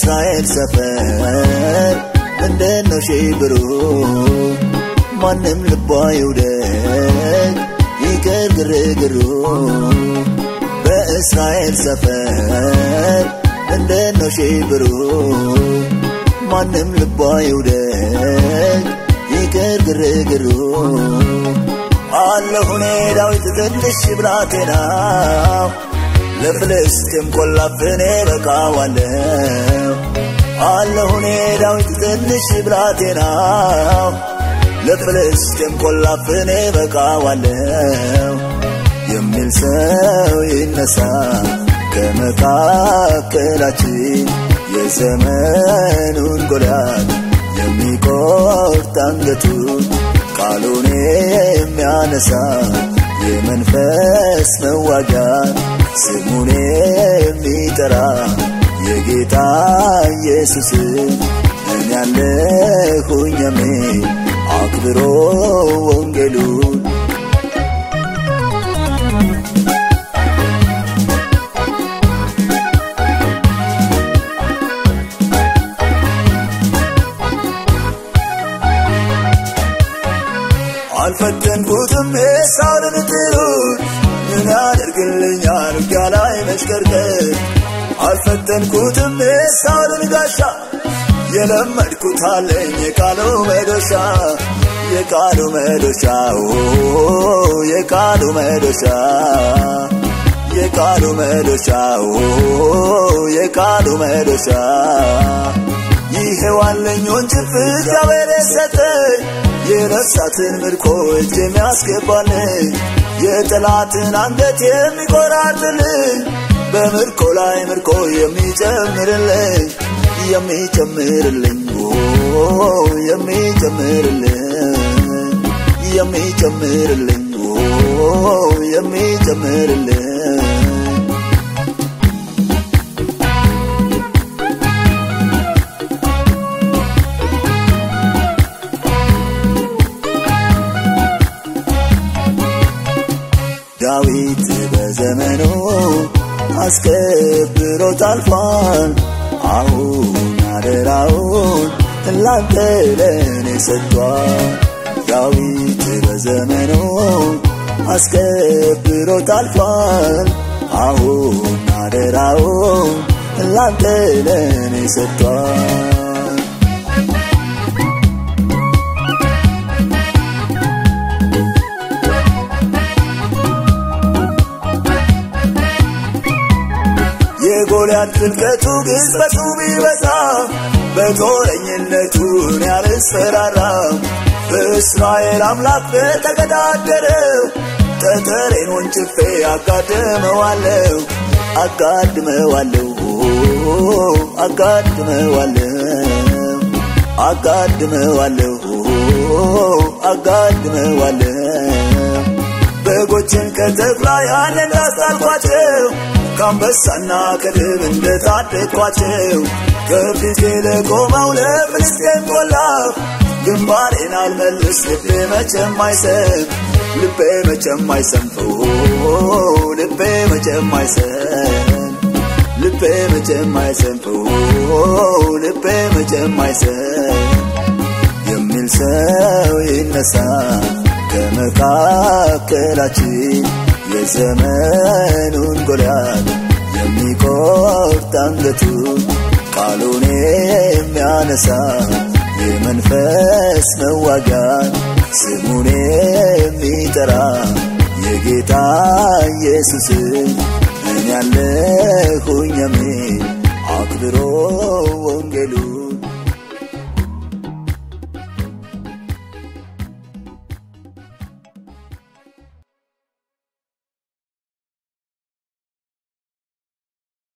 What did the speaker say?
በእስራኤል ሰፈር እንደነው ሽብሩ ማንም ልቧ ይውደቅ ይቅር ግርግሩ በእስራኤል ሰፈር እንደነው ሽብሩ ማንም ልቧ ይውደቅ ይቅር ግርግሩ አለሁኔ ዳዊት ትንሽ ብላቴና ለፍልስጤም ቆላፍኔ በቃዋለሁ አለሁኔ ዳዊት ትንሽ ብላቴና ለፍልስጤም ቆላፍኔ በቃዋለሁ የሚል ሰው ይነሳ ከመካከላችን የዘመኑን ጎዳት የሚቆርጥ አንገቱን ቃሉን የሚያነሳ የመንፈስ መዋጋት ስሙን የሚጠራ የጌታ ኢየሱስ እኔ ያለሁኝ አሜን አክብሮ ወንጌሉን አልፈተንኩትም ሳውልን ጥሩት ምን ያደርግልኛል ጋላይ መሽከርከር አልፈተንኩትም ሳውልን ጋሻ የለመድኩት አለኝ የቃሉ መዶሻ የቃሉ መዶሻ የቃሉ መዶሻ የቃሉ መዶሻ የቃሉ መዶሻ ይሄዋለኝ ወንጭፍ እግዚአብሔር ሰጠኝ የነፍሳትን ምርኮ እጅ የሚያስገባልኝ የጠላትን አንገት የሚቆራርጥልኝ በምርኮ ላይ ምርኮ የሚጨምርልኝ የሚጨምርልኝ የሚጨምርልኝ የሚጨምርልኝ ዳዊት በዘመኑ አስከብሮት አልፏል አሁን አደራውን ላንተ ለኔ ሰጥቷል ዳዊት በዘመኑ አስከብሮት አልፏል አሁን አደራውን ላንተ ለኔ ሰጥቷል የጎልያድ ፍልቀቱ ግዝበቱ ቢበዛ በጦረኝነቱ ያልስፈራራ በእስራኤል አምላክ በተገዳደረው ጠጠሬን ወንጭፌ አጋድመዋለሁ አጋድመዋለሁ አጋድመዋለሁ በጎችን ከተኩላ ያንን አስጣልኳቸው ካንበሳና ከድብ እንደታደግኳቸው ከፊቴ ለቆመው ለፍልስጤም ቆላፍ ግንባሬን አልመልስ ልቤ መቼም አይሰንፍ ልቤ መቼም አይሰንፍ የሚል ሰው ይነሳ ከመካከላችን የዘመኑን ጎዳት የሚቆርጥ አንገቱን ቃሉን የሚያነሳ የመንፈስ መዋጋት ስሙን የሚጠራ የጌታ ኢየሱስ እኔ ያለሁኝ አሜን አክብሮ ወንጌሉ